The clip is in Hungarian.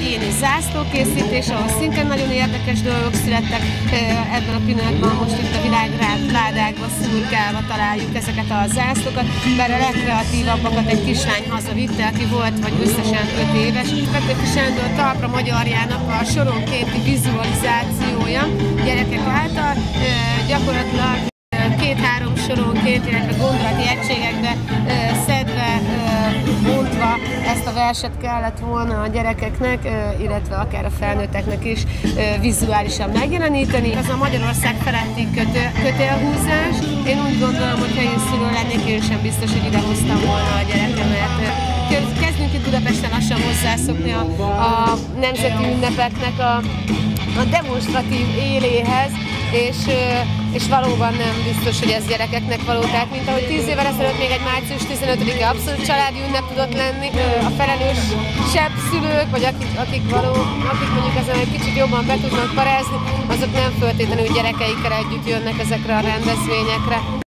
egyéni zászlókészítés, ahol szintén nagyon érdekes dolgok születtek. Ebben a pillanatban most itt a világládákba szurkálva találjuk ezeket a zászlókat, bár a legkreatívabbakat egy kislány hazavitte, aki volt vagy összesen 5 éves. Petőfi Sándor talpra magyarjának a soronkénti vizualizációja gyerekek által gyakorlatilag 2-3 soronként, illetve gondolati egységekbe szedve, bontva ezt a verset kellett volna a gyerekeknek, illetve akár a felnőtteknek is vizuálisan megjeleníteni. Ez a Magyarország feletti kötélhúzás. Én úgy gondolom, hogy ha én szülő lennék, én sem biztos, hogy idehoztam volna a gyerekemet. Kezdünk itt Budapesten lassan hozzászokni a nemzeti ünnepeknek a demonstratív éléhez, és valóban nem biztos, hogy ez gyerekeknek való. Tehát, mint ahogy 10 évvel ezelőtt még egy március 15-e abszolút családi ünnep tudott lenni, a felelősebb szülők, vagy akik mondjuk ezen egy kicsit jobban be tudnak parázni, azok nem feltétlenül gyerekeikkel együtt jönnek ezekre a rendezvényekre.